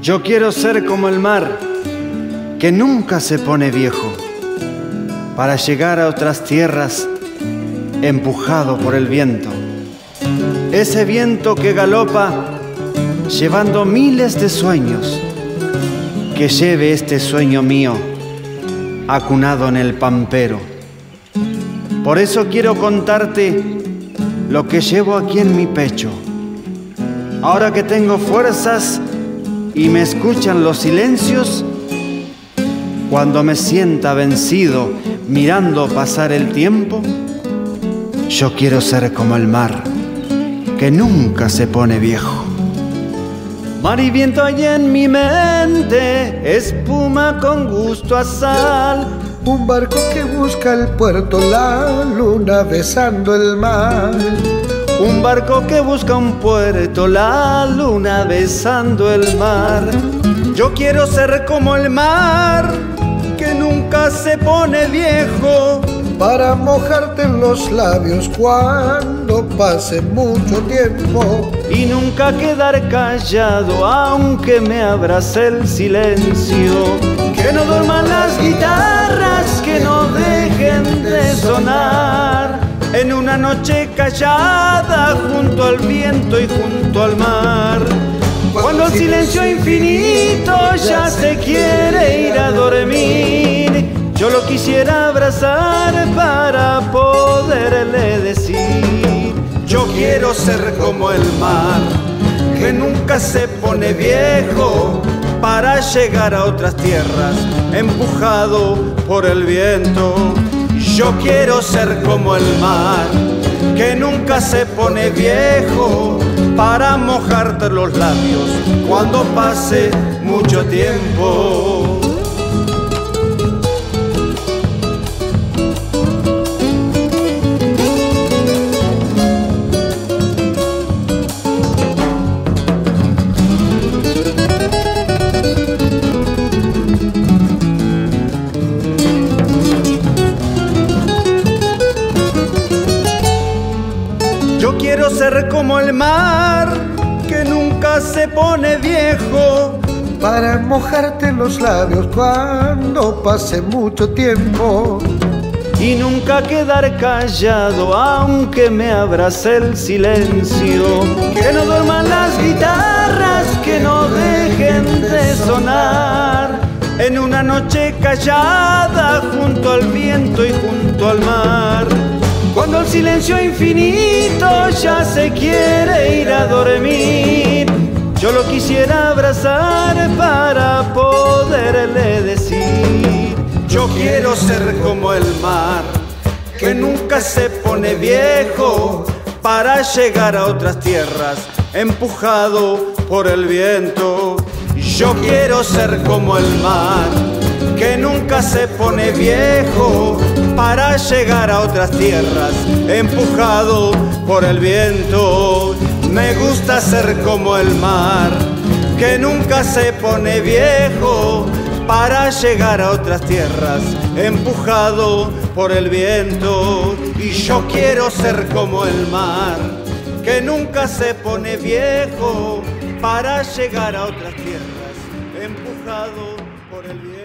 Yo quiero ser como el mar, que nunca se pone viejo, para llegar a otras tierras empujado por el viento. Ese viento que galopa llevando miles de sueños, que lleve este sueño mío acunado en el pampero. Por eso quiero contarte lo que llevo aquí en mi pecho. Ahora que tengo fuerzas y me escuchan los silencios, cuando me sienta vencido mirando pasar el tiempo, yo quiero ser como el mar, que nunca se pone viejo. Mar y viento hay en mi mente, espuma con gusto a sal. Un barco que busca el puerto, la luna besando el mar. Un barco que busca un puerto, la luna besando el mar. Yo quiero ser como el mar, que nunca se pone viejo, para mojarte en los labios cuando pase mucho tiempo. Y nunca quedar callado aunque me abrace el silencio. Que no duerman las guitarras, que no dejen de sonar, en una noche callada junto al viento y junto al mar. Cuando el silencio infinito ya se quiere ir a dormir, yo lo quisiera abrazar para poderle decir: yo quiero ser como el mar, que nunca se pone viejo, para llegar a otras tierras empujado por el viento. Yo quiero ser como el mar, que nunca se pone viejo, para mojarte los labios cuando pase mucho tiempo. Yo quiero ser como el mar, que nunca se pone viejo, para mojarte los labios cuando pase mucho tiempo. Y nunca quedar callado aunque me abrace el silencio. Que no duerman las guitarras, que no dejen de sonar, en una noche callada junto al viento y junto al mar. Cuando el silencio infinito ya se quiere ir a dormir, yo lo quisiera abrazar para poderle decir: yo quiero ser como el mar, que nunca se pone viejo, para llegar a otras tierras empujado por el viento. Yo quiero ser como el mar, que nunca se pone viejo, para llegar a otras tierras empujado por el viento. Me gusta ser como el mar, que nunca se pone viejo, para llegar a otras tierras empujado por el viento. Y yo quiero ser como el mar, que nunca se pone viejo, para llegar a otras tierras empujado por el viento.